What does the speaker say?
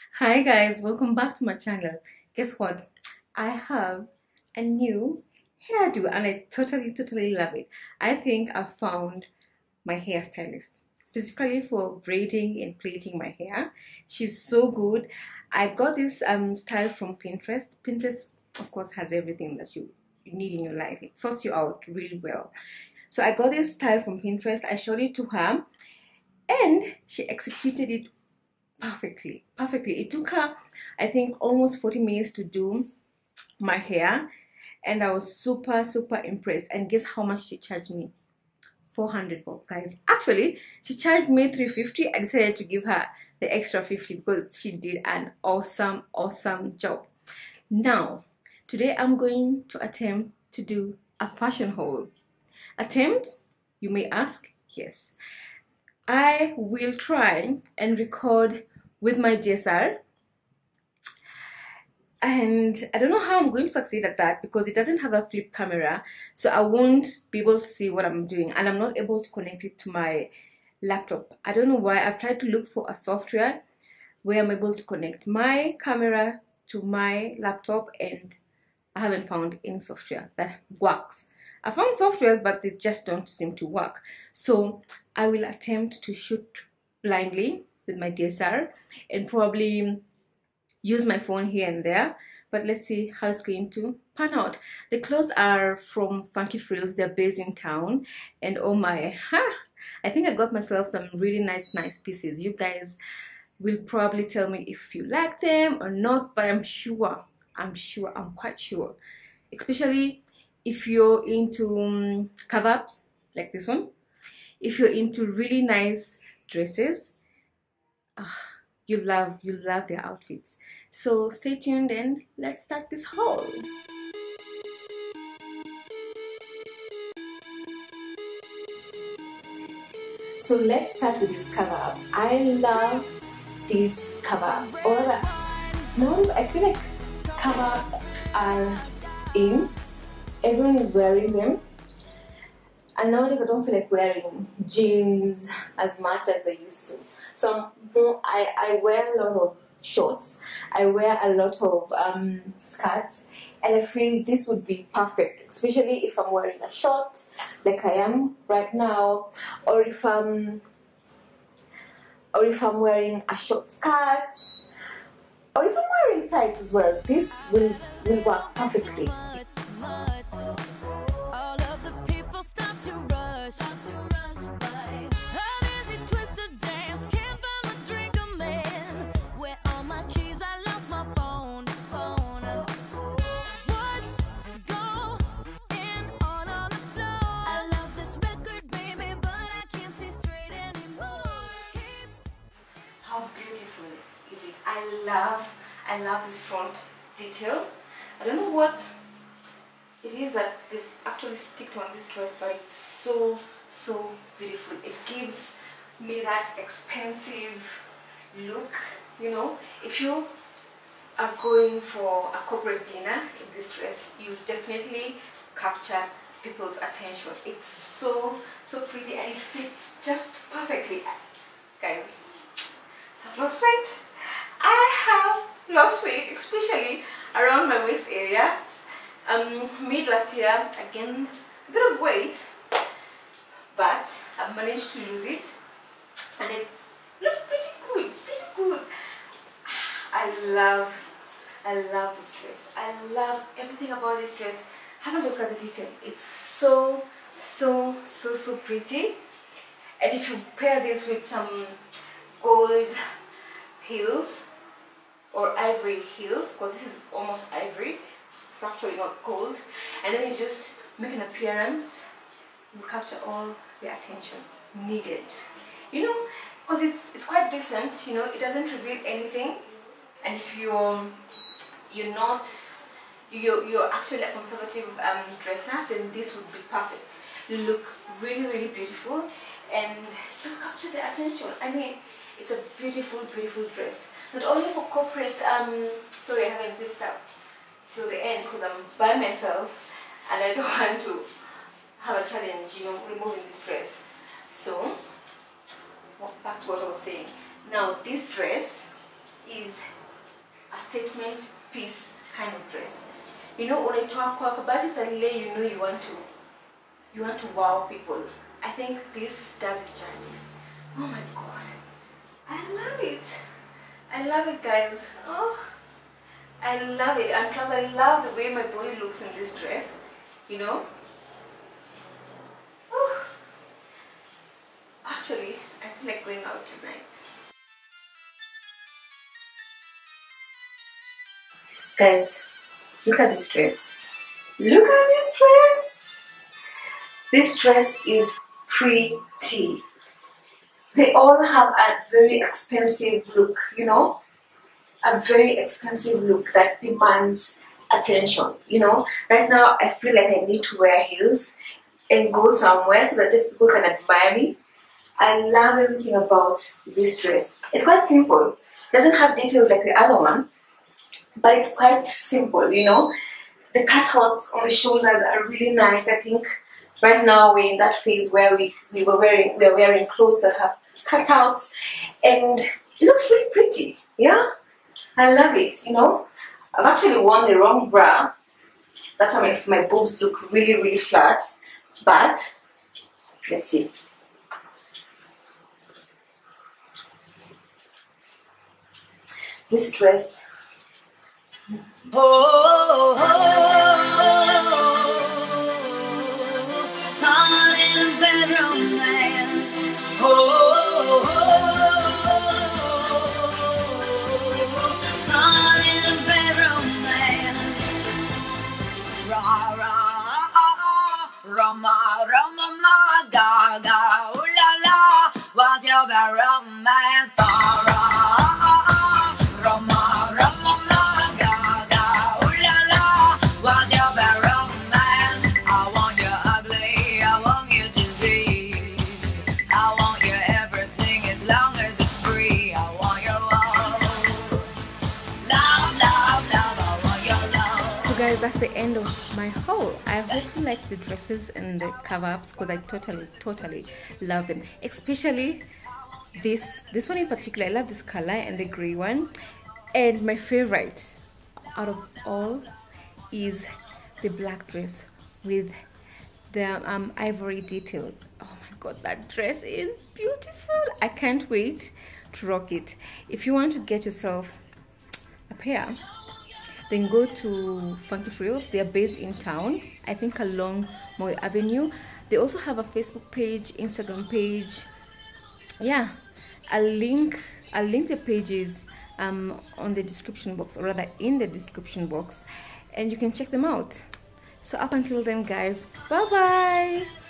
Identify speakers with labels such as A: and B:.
A: Hi guys, welcome back to my channel. Guess what? I have a new hairdo and I totally love it. I think I found my hairstylist specifically for braiding and plaiting my hair. She's so good. I got this style from Pinterest. Pinterest of course has everything that you need in your life. It sorts you out really well. So I got this style from Pinterest. I showed it to her and she executed it perfectly. It took her, I think, almost 40 minutes to do my hair, and I was super impressed. And guess how much she charged me? 400 bob, guys. Actually, she charged me 350. I decided to give her the extra 50 because she did an awesome job. Now today I'm going to attempt to do a fashion haul. Attempt, you may ask? Yes, I will try and record with my DSR, and I don't know how I'm going to succeed at that because it doesn't have a flip camera, so I won't be able to see what I'm doing, and I'm not able to connect it to my laptop. I don't know why. I've tried to look for a software where I'm able to connect my camera to my laptop, and I haven't found any software that works. I found softwares, but they just don't seem to work. So I will attempt to shoot blindly with my DSLR and probably use my phone here and there. But let's see how it's going to pan out. The clothes are from Funky Frills. They're based in town. And oh my, I think I got myself some really nice pieces. You guys will probably tell me if you like them or not, but I'm quite sure, especially if you're into cover-ups like this one, if you're into really nice dresses, you love their outfits. So stay tuned and let's start this haul. So let's start with this cover-up. I love this cover-up. Or now I feel like cover-ups are in. Everyone is wearing them, and nowadays I don't feel like wearing jeans as much as I used to. So I wear a lot of shorts, I wear a lot of skirts, and I feel this would be perfect, especially if I'm wearing a short like I am right now, or if I'm wearing a short skirt, or if I'm wearing tights as well. This will work perfectly. How beautiful is it? I love this front detail. I don't know what it is that they've actually sticked on this dress, but it's so beautiful. It gives me that expensive look, you know. If you are going for a corporate dinner in this dress, you definitely capture people's attention. It's so pretty, and it fits just perfectly. Guys, I've lost weight. I have lost weight, especially around my waist area. Mid last year I gained a bit of weight, but I've managed to lose it, and it looked pretty good. I love this dress. I love everything about this dress. Have a look at the detail. It's so pretty. And if you pair this with some gold heels or ivory heels, because this is almost ivory, it's actually not gold, and then you just make an appearance, you capture all the attention needed, you know, because it's quite decent, you know. It doesn't reveal anything, and if you're actually a conservative dresser, then this would be perfect. You look really beautiful, and you'll capture the attention. I mean, it's a beautiful dress, not only for corporate. Sorry, I haven't zipped up till the end because I'm by myself and I don't want to have a challenge, you know, removing this dress. So back to what I was saying. Now this dress is a statement piece kind of dress. You know, unaitwa kwa kabati sa lile, you know you want to wow people. I think this does it justice. Oh my god. I love it. I love it, guys. Oh, I love it. And plus I love the way my body looks in this dress, you know. Oh. Actually, I feel like going out tonight. Guys, look at this dress. Look at this dress. This dress is pretty. They all have a very expensive look, you know, a very expensive look that demands attention, you know. Right now, I feel like I need to wear heels and go somewhere so that just people can admire me. I love everything about this dress. It's quite simple. It doesn't have details like the other one, but it's quite simple, you know. The cutouts on the shoulders are really nice. I think right now we're in that phase where we're wearing clothes that have cutouts, and it looks really pretty. Yeah, I love it. You know, I've actually worn the wrong bra. That's why my boobs look really, really flat. But let's see. This dress. Oh, oh, oh, oh, in a bedroom man. Oh, oh, in a bedroom man. Ra ra, Rama Rama ma ga ga, ooh la la, what's your romance? Rama Rama ma ga ga, ooh la la, what's your romance? I want you ugly, I want you disease, I want you everything as long as it's free. I want your love, love, love, love. I want your love. So guys, that's the end of my haul. I hope you like the dresses and the cover-ups because I totally love them, especially this one in particular. I love this color and the gray one, and my favorite out of all is the black dress with the ivory detail. Oh my god, that dress is beautiful. I can't wait to rock it. If you want to get yourself a pair, then go to Funky Frills. They are based in town, I think along Moy Avenue. They also have a Facebook page, Instagram page. Yeah, I'll link the pages on the description box, or rather in the description box, and you can check them out. So up until then, guys, bye bye.